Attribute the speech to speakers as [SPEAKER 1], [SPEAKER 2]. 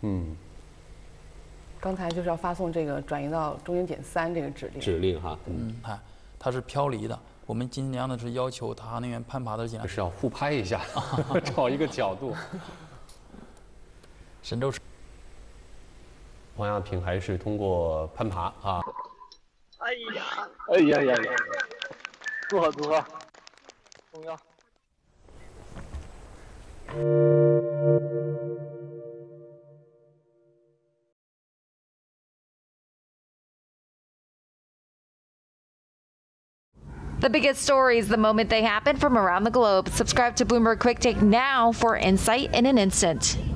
[SPEAKER 1] 刚才就是要发送这个转移到中间点3这个指令。
[SPEAKER 2] 指令哈，
[SPEAKER 3] 它是漂离的。我们尽量的是要求它那边攀爬的尽量
[SPEAKER 2] 是要互拍一下，找一个角度。
[SPEAKER 3] 神舟
[SPEAKER 2] 王亚平还是通过攀爬啊。
[SPEAKER 4] 哎呀，祝贺，重要。
[SPEAKER 5] The biggest stories the moment they happen from around the globe. Subscribe to Bloomberg Quicktake now for insight in an instant.